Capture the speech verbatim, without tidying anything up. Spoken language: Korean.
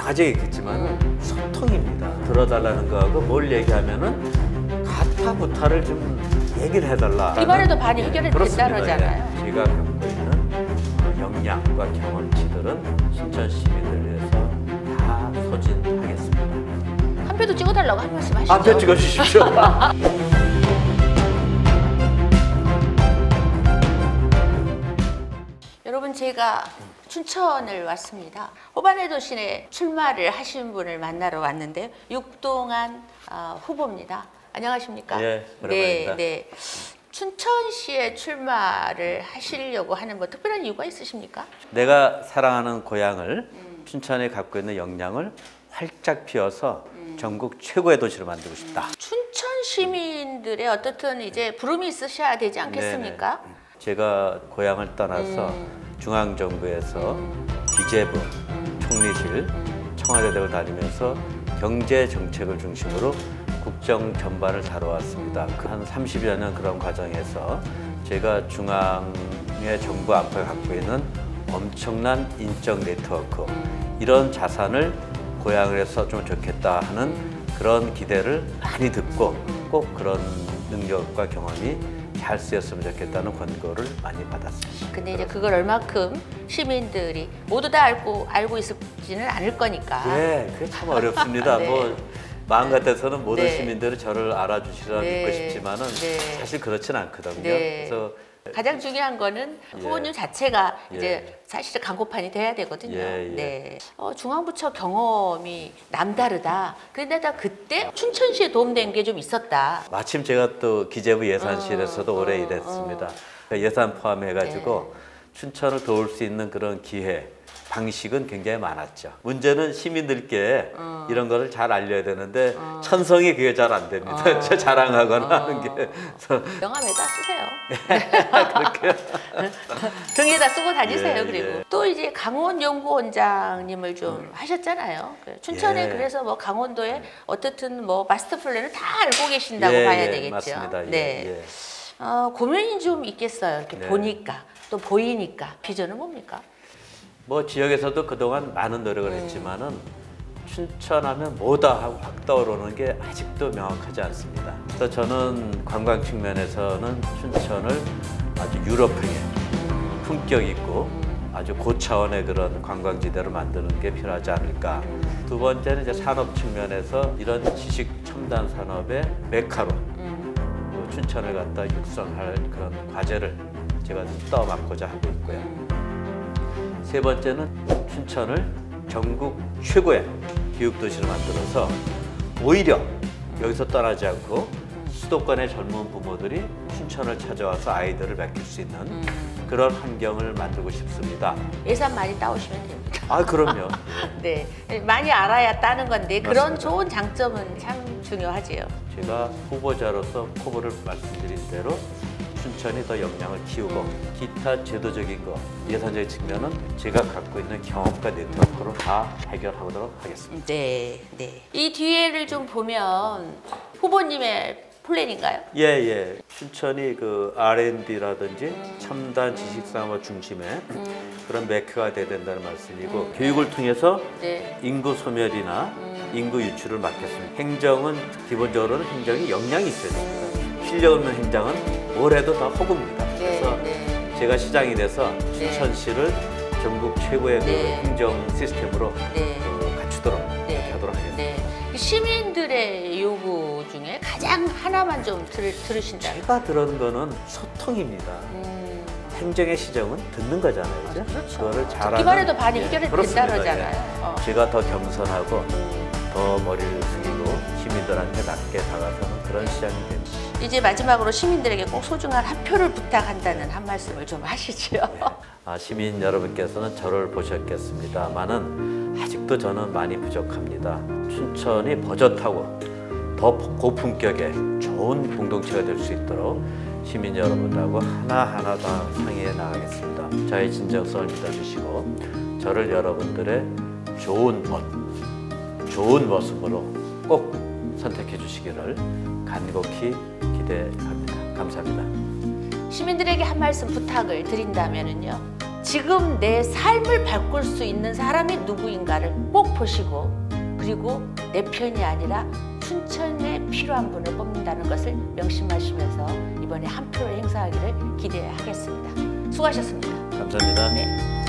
과정이 있겠지만은 소통입니다. 들어달라는 거하고 뭘 얘기하면은 가타부타를 좀 얘기를 해달라. 이번에도 많이 해결이 됐다고 그러잖아요. 예. 제가 갖고 있는 역량과 경험치들은 신천 시민을 위해서 다 소진하겠습니다. 한 표도 찍어달라고 한 말씀 하시죠. 한 표 찍어주십시오. 여러분, 제가 춘천을 왔습니다. 호반의 도시에 출마를 하신 분을 만나러 왔는데 육동안 어, 후보입니다. 안녕하십니까? 예, 오랜만입니다. 네, 네. 춘천시에 출마를 하시려고 하는 뭐 특별한 이유가 있으십니까? 내가 사랑하는 고향을 음. 춘천에 갖고 있는 역량을 활짝 피워서 음. 전국 최고의 도시로 만들고 싶다. 음. 춘천 시민들의 어떻든 이제 부름이 있으셔야 되지 않겠습니까? 네네. 제가 고향을 떠나서 음. 중앙정부에서 음. 기재부, 음. 총리실, 음. 청와대 등을 다니면서 경제 정책을 중심으로 국정 전반을 다뤄왔습니다. 한 삼십여 년 그런 과정에서 제가 중앙의 정부 앞에 갖고 있는 엄청난 인적 네트워크, 이런 자산을 고향을 썼으면 좋겠다 하는 그런 기대를 많이 듣고 꼭 그런 능력과 경험이 잘 쓰였으면 좋겠다는 권고를 많이 받았습니다. 근데 이제 그걸 얼마큼 시민들이 모두 다 알고 알고 있지는 않을 거니까. 네, 그게 참 어렵습니다. 네. 뭐 마음 같아서는 모든 네. 시민들을 저를 알아주시라 네. 믿고 싶지만은 네. 사실 그렇진 않거든요. 네. 그래서 가장 중요한 거는 후보님 예. 자체가 예. 이제 사실은 간고판이 돼야 되거든요. 예, 예. 네. 어, 중앙부처 경험이 남다르다. 그런데다 그때 춘천시에 도움된 게 좀 있었다. 마침 제가 또 기재부 예산실에서도 어, 오래 어, 일했습니다. 어. 그러니까 예산 포함해가지고 네. 춘천을 도울 수 있는 그런 기회, 방식은 굉장히 많았죠. 문제는 시민들께 어. 이런 거를 잘 알려야 되는데 어. 천성이 그게 잘 안 됩니다. 어. 자랑하거나 어. 하는 게. 명함에다 쓰세요. 그렇게요? 등에다 쓰고 다니세요. 예, 그리고 예. 또 이제 강원 연구원장님을 좀 음. 하셨잖아요. 춘천에 예. 그래서 뭐 강원도에 어떻든 뭐 마스터 플랜을 다 알고 계신다고 예, 봐야 예, 되겠죠. 맞습니다. 예, 네. 예. 어, 고민이 좀 있겠어요. 이렇게 네. 보니까 또 보이니까. 비전은 뭡니까? 뭐 지역에서도 그동안 많은 노력을 음. 했지만은 춘천하면 뭐다 하고 확 떠오르는 게 아직도 명확하지 않습니다. 그래서 저는 관광 측면에서는 춘천을 아주 유럽풍의 품격 있고 아주 고차원의 그런 관광지대로 만드는 게 필요하지 않을까. 두 번째는 이제 산업 측면에서 이런 지식 첨단 산업의 메카로 음. 춘천을 갖다 육성할 그런 과제를 제가 떠맡고자 하고 있고요. 세 번째는 춘천을 전국 최고의 교육도시로 만들어서 오히려 여기서 떠나지 않고 수도권의 젊은 부모들이 춘천을 찾아와서 아이들을 맡길 수 있는 음. 그런 환경을 만들고 싶습니다. 예산 많이 따오시면 됩니다. 아, 그럼요. 네, 많이 알아야 따는 건데 맞습니다. 그런 좋은 장점은 참 중요하지요. 제가 후보자로서 포부를 말씀드린 대로 춘천이 더 역량을 키우고 기타 제도적인 거, 예산적인 측면은 제가 갖고 있는 경험과 네트워크로 다 해결하도록 하겠습니다. 네, 네. 이 뒤에를 좀 보면 후보님의 플랜인가요? 예, 예. 춘천이 그 알 앤 디라든지 음. 첨단 지식산업 중심의 음. 그런 메카가 돼야 된다는 말씀이고 음. 교육을 통해서 네. 인구 소멸이나 음. 인구 유출을 막겠습니다. 행정은 기본적으로는 행정이 역량이 있어야 됩니다. 실력 없는 행정은 뭘 해도 다 허구입니다. 네, 그래서 네. 제가 시장이 돼서 춘천시를 전국 최고의 네. 그 행정 시스템으로 네. 어, 갖추도록 네. 하도록 하겠습니다. 네. 시민들의 요구 중에 가장 하나만 좀 들, 들으신다면? 제가 들은 거는 소통입니다. 음. 행정의 시정은 듣는 거잖아요. 그죠? 아, 그렇죠. 그거를 잘하는. 이번에도 많이 해결이 예, 된다 그렇습니다. 그러잖아요. 예. 어. 제가 더 겸손하고 음. 더 머리를 숙이고 시민들한테 낮게 다가서는 그런 시장이 됩니다. 이제 마지막으로 시민들에게 꼭 소중한 한 표를 부탁한다는 한 말씀을 좀 하시죠. 네. 아, 시민 여러분께서는 저를 보셨겠습니다만은 아직도 저는 많이 부족합니다. 춘천이 버젓하고 더 고품격의 좋은 공동체가 될 수 있도록 시민 여러분들하고 하나하나 다 상의해 나가겠습니다. 저의 진정성을 믿어주시고 저를 여러분들의 좋은 멋, 좋은 모습으로 꼭 선택해 주시기를 간곡히 기대합니다. 감사합니다. 시민들에게 한 말씀 부탁을 드린다면요. 지금 내 삶을 바꿀 수 있는 사람이 누구인가를 꼭 보시고, 그리고 내 편이 아니라 춘천에 필요한 분을 뽑는다는 것을 명심하시면서 이번에 한 표를 행사하기를 기대하겠습니다. 수고하셨습니다. 감사합니다. 네.